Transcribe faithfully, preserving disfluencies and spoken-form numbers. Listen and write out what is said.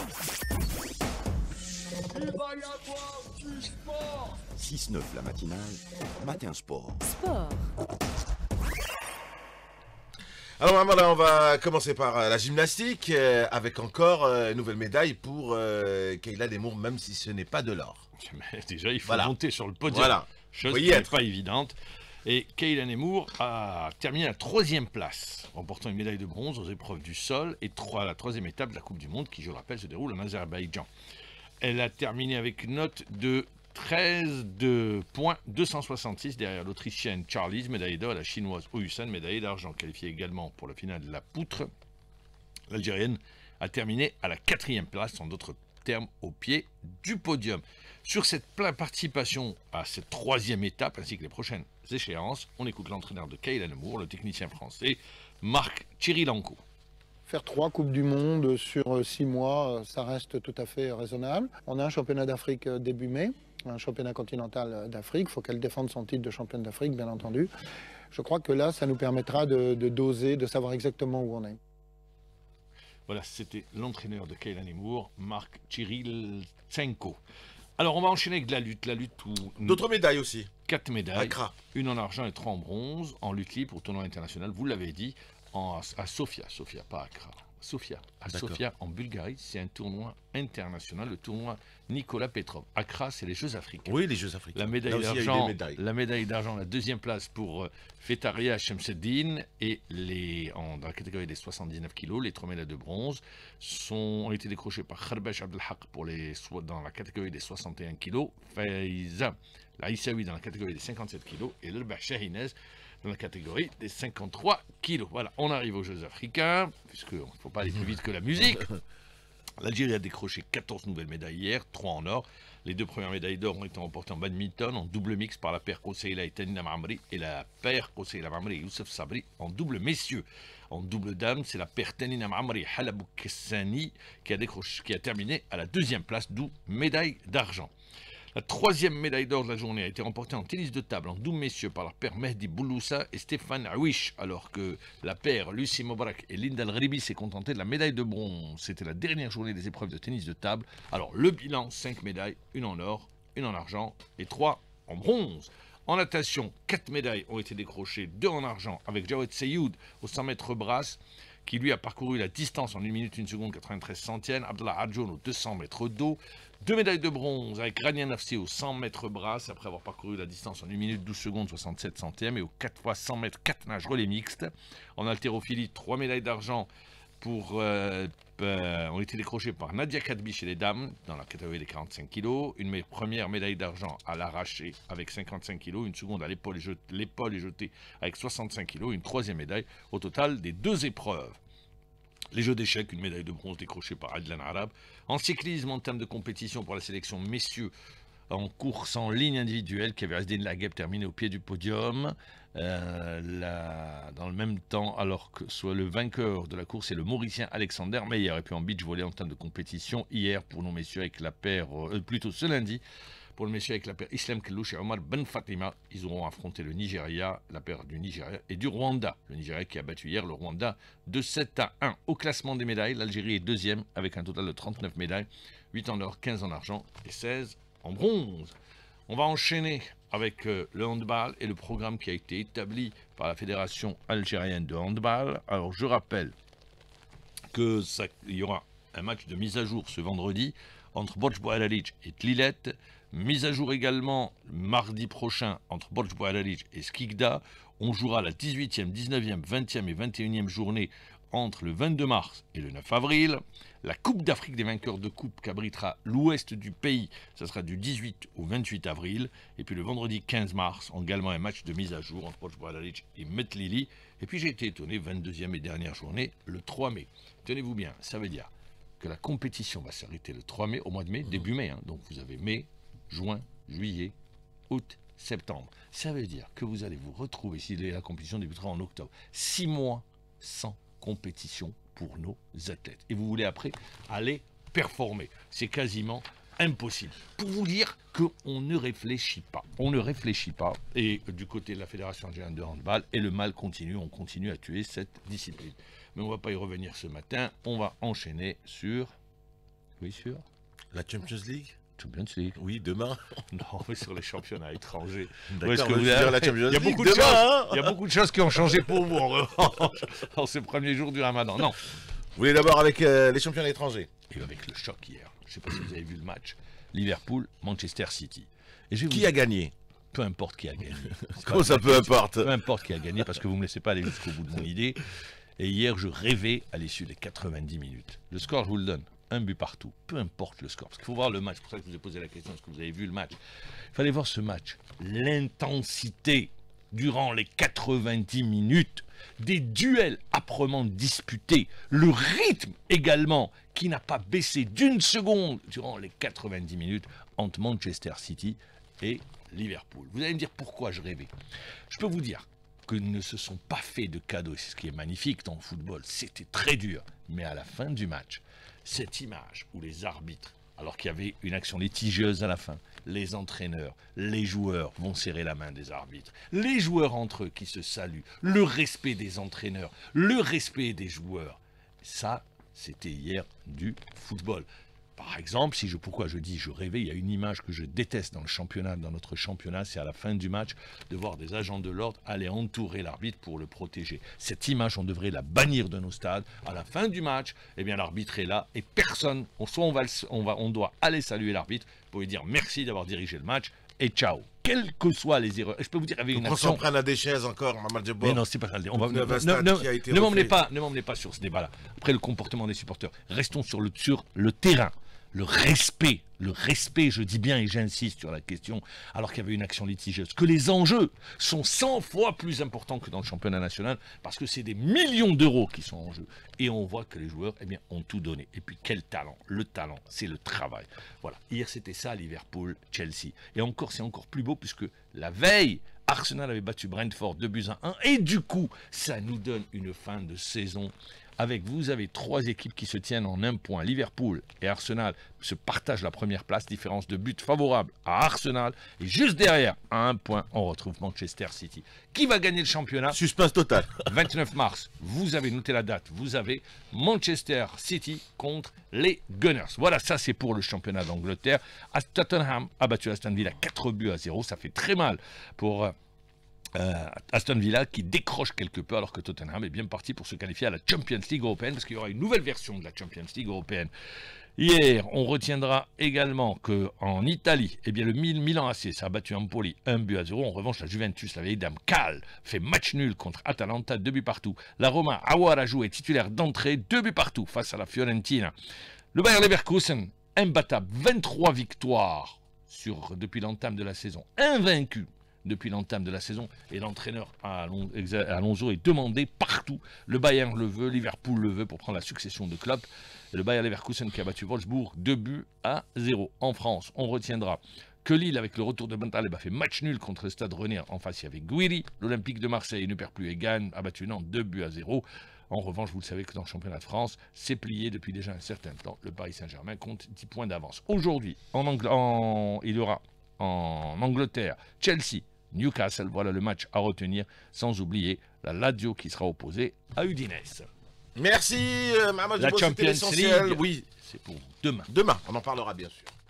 Il va y avoir du sport. six neuf la matinale, Matin Sport. Sport. Alors voilà, on va commencer par euh, la gymnastique, euh, avec encore euh, une nouvelle médaille pour euh, Kayla Nemour, même si ce n'est pas de l'or. Mais déjà, il faut Voilà. monter sur le podium. Voilà. Chose Faut y qui n'est être. pas évidente. Et Kayla Nemour a terminé à la troisième place, remportant une médaille de bronze aux épreuves du sol et trois, la troisième étape de la Coupe du Monde qui, je le rappelle, se déroule en Azerbaïdjan. Elle a terminé avec une note de treize points deux cent soixante-six derrière l'Autrichienne Charlize, médaillée d'or, et la Chinoise Ouhusan, médaillée d'argent. Qualifiée également pour la finale de la poutre, l'Algérienne a terminé à la quatrième place, en d'autres termes au pied du podium. Sur cette participation à cette troisième étape ainsi que les prochaines échéances, on écoute l'entraîneur de Kayla Nemour, le technicien français Marc Chirilenko. Faire trois Coupes du Monde sur six mois, ça reste tout à fait raisonnable. On a un championnat d'Afrique début mai, un championnat continental d'Afrique. Il faut qu'elle défende son titre de championne d'Afrique, bien entendu. Je crois que là, ça nous permettra de, de doser, de savoir exactement où on est. Voilà, c'était l'entraîneur de Kayla Nemour, Marc Chiriltsenko. Alors, on va enchaîner avec de la lutte. La lutte où... D'autres médailles aussi. Quatre médailles. Accra. Une en argent et trois en bronze, en lutte libre au tournoi international, vous l'avez dit, en, à Sofia. Sofia, pas Accra. Sofia. À Sofia, en Bulgarie, c'est un tournoi international, le tournoi Nicolas Petrov. Accra, c'est les Jeux africains. Oui, les Jeux africains. La médaille Là aussi, il y a eu d'argent, des médailles. la médaille d'argent, la deuxième place pour euh, Fetaria Shemseddine, et les, en, dans la catégorie des soixante-dix-neuf kilos, les trois médailles de bronze sont, ont été décrochées par Kharbash Abdelhak pour les, dans la catégorie des soixante et un kilos, Faiza Laïsaoui dans la catégorie des cinquante-sept kilos, et Lebah Shahinez dans la catégorie des cinquante-trois kilos. Voilà, on arrive aux Jeux africains, puisqu'il ne faut pas aller plus vite que la musique. L'Algérie a décroché quatorze nouvelles médailles hier, trois en or. Les deux premières médailles d'or ont été remportées en badminton, en double mix par la paire Koseila et Tanina Mamri, et la paire Koseila Mamri et Youssef Sabri en double messieurs. En double dame, c'est la paire Tanina Mamri Halabou Kessani qui a, décroché, qui a terminé à la deuxième place, d'où médaille d'argent. La troisième médaille d'or de la journée a été remportée en tennis de table en double messieurs par la paire Mehdi Bouloussa et Stéphane Aouish, alors que la paire Lucie Mobrak et Linda Al-Ribi s'est contentée de la médaille de bronze. C'était la dernière journée des épreuves de tennis de table. Alors le bilan, cinq médailles, une en or, une en argent et trois en bronze. En natation, quatre médailles ont été décrochées, deux en argent avec Jawed Seyoud au cent mètres brasse, qui lui a parcouru la distance en une minute une seconde quatre-vingt-treize centièmes, Abdallah Adjoun aux deux cents mètres d'eau, deux médailles de bronze avec Rania Nafsi aux cent mètres brasse, après avoir parcouru la distance en une minute douze secondes soixante-sept centièmes, et aux quatre fois cent mètres, quatre nages relais mixtes. En haltérophilie, trois médailles d'argent pour, euh, euh, ont été décrochées par Nadia Kadbi chez les dames, dans la catégorie des quarante-cinq kilos, une mé première médaille d'argent à l'arraché avec cinquante-cinq kilos, une seconde à l'épaule est jetée avec soixante-cinq kilos, une troisième médaille au total des deux épreuves. Les jeux d'échecs, une médaille de bronze décrochée par Adlan Arab. En cyclisme, en termes de compétition pour la sélection messieurs, en course en ligne individuelle, Kevin Asdin Lagueb terminé au pied du podium. Euh, la, dans le même temps, alors que soit le vainqueur de la course est le Mauricien Alexander Meyer. Et puis en beach volley, en termes de compétition, hier pour nos messieurs avec la paire, euh, plutôt ce lundi, pour le messieurs avec la paire Islam Kellouch et Omar Ben Fatima, ils auront affronté le Nigeria, la paire du Nigeria et du Rwanda. Le Nigeria qui a battu hier le Rwanda de sept à un. Au classement des médailles, l'Algérie est deuxième avec un total de trente-neuf médailles, huit en or, quinze en argent et seize en bronze. On va enchaîner avec euh, le handball et le programme qui a été établi par la Fédération algérienne de handball. Alors je rappelle que ça, il y aura un match de mise à jour ce vendredi entre Borj Boualalic et Tlilet. Mise à jour également mardi prochain entre Borj Boualalic et Skikda. On jouera la dix-huitième, dix-neuvième, vingtième et vingt et unième journée entre le vingt-deux mars et le neuf avril. La Coupe d'Afrique des vainqueurs de coupe qu'abritera l'ouest du pays, ça sera du dix-huit au vingt-huit avril. Et puis le vendredi quinze mars, également un match de mise à jour entre Borj Boualalic et Metlili. Et puis j'ai été étonné, vingt-deuxième et dernière journée, le trois mai. Tenez-vous bien, ça veut dire que la compétition va s'arrêter le trois mai, au mois de mai, début mai. Hein. Donc vous avez mai, juin, juillet, août, septembre. Ça veut dire que vous allez vous retrouver, si la compétition débutera en octobre, six mois sans compétition pour nos athlètes. Et vous voulez après aller performer. C'est quasiment impossible. Pour vous dire qu'on ne réfléchit pas. On ne réfléchit pas. Et du côté de la Fédération algérienne de handball, et le mal continue, on continue à tuer cette discipline. Mais on ne va pas y revenir ce matin. On va enchaîner sur Oui, sûr. La Champions League? Champions League. Oui, demain. Non, mais sur les championnats étrangers. D'accord, Où est-ce que on vous va avez- dire la Champions Il y a League beaucoup de demain, choses. hein. Il y a beaucoup de choses qui ont changé pour vous en revanche, en ces premiers jours du Ramadan. Non. Vous voulez d'abord avec euh, les championnats étrangers? Et avec le choc hier. Je ne sais pas si vous avez vu le match. Liverpool, Manchester City. Et je vais vous Qui dire, a gagné? peu importe qui a gagné. C'est Comment pas ça, la peu question. importe? Peu importe qui a gagné parce que vous ne me laissez pas aller jusqu'au bout de mon idée. Et hier, je rêvais à l'issue des quatre-vingt-dix minutes. Le score, je vous le donne. Un but partout. Peu importe le score. Parce qu'il faut voir le match. C'est pour ça que je vous ai posé la question. Est-ce que vous avez vu le match? Il fallait voir ce match. L'intensité durant les quatre-vingt-dix minutes. Des duels âprement disputés. Le rythme également qui n'a pas baissé d'une seconde durant les quatre-vingt-dix minutes entre Manchester City et Liverpool. Vous allez me dire pourquoi je rêvais. Je peux vous dire qu'ils ne se sont pas fait de cadeaux. C'est ce qui est magnifique dans le football. C'était très dur. Mais à la fin du match, cette image où les arbitres, alors qu'il y avait une action litigieuse à la fin, les entraîneurs, les joueurs vont serrer la main des arbitres. Les joueurs entre eux qui se saluent. Le respect des entraîneurs. Le respect des joueurs. Ça, c'était hier du football. Par exemple, si je, pourquoi je dis je rêvais, il y a une image que je déteste dans le championnat, dans notre championnat, c'est à la fin du match de voir des agents de l'ordre aller entourer l'arbitre pour le protéger. Cette image, on devrait la bannir de nos stades. À la fin du match, eh bien l'arbitre est là et personne, soit on, va, on, va, on doit aller saluer l'arbitre pour lui dire merci d'avoir dirigé le match et ciao. Quelles que soient les erreurs. Je peux vous dire, avec une On action... s'en prenne à des chaises encore, Mamadou Diabo. Mais non, c'est pas ça. On va, Donc, ne le ne- stade ne- qui a été ne m'emmenez refait. pas, ne m'emmenez pas sur ce débat-là. Après le comportement des supporters, restons sur le, sur le terrain. Le respect, le respect, je dis bien et j'insiste sur la question, alors qu'il y avait une action litigieuse, que les enjeux sont cent fois plus importants que dans le championnat national, parce que c'est des millions d'euros qui sont en jeu. Et on voit que les joueurs, eh bien, ont tout donné. Et puis quel talent? Le talent, c'est le travail. Voilà. Hier, c'était ça, Liverpool, Chelsea. Et encore, c'est encore plus beau, puisque la veille, Arsenal avait battu Brentford deux buts à un. Et du coup, ça nous donne une fin de saison. Avec vous avez trois équipes qui se tiennent en un point. Liverpool et Arsenal se partagent la première place, différence de but favorable à Arsenal. Et juste derrière, à un point, on retrouve Manchester City. Qui va gagner le championnat? Suspense total. vingt-neuf mars, vous avez noté la date, vous avez Manchester City contre les Gunners. Voilà, ça c'est pour le championnat d'Angleterre. Tottenham a battu Aston Villa quatre buts à zéro, ça fait très mal pour... Euh, Euh, Aston Villa qui décroche quelque peu alors que Tottenham est bien parti pour se qualifier à la Champions League européenne parce qu'il y aura une nouvelle version de la Champions League européenne. Hier, on retiendra également qu'en Italie, eh bien, le Milan A C ça a battu Empoli un but à zéro. En revanche, la Juventus, la vieille dame Cal, fait match nul contre Atalanta, deux buts partout. La Roma, Aouar a joué titulaire d'entrée, deux buts partout face à la Fiorentina. Le Bayer Leverkusen, imbattable, vingt-trois victoires sur, depuis l'entame de la saison, invaincu depuis l'entame de la saison, et l'entraîneur Alonso est demandé partout. Le Bayern le veut, Liverpool le veut pour prendre la succession de clubs. Et le Bayer Leverkusen qui a battu Wolfsburg deux buts à zéro. En France, on retiendra que Lille, avec le retour de Bentaleb, a fait match nul contre le Stade Rennais. En face, il y avait Guiri. L'Olympique de Marseille ne perd plus et gagne, a battu Nantes deux buts à zéro. En revanche, vous le savez que dans le championnat de France, c'est plié depuis déjà un certain temps. Le Paris Saint-Germain compte dix points d'avance. Aujourd'hui, en Angl- en... il y aura en Angleterre, Chelsea, Newcastle, voilà le match à retenir, sans oublier la Lazio qui sera opposée à Udinese. Merci, euh, Mamadou La Diabo, c'était Champions l'essentiel. League, Oui, c'est pour demain. demain, on en parlera bien sûr.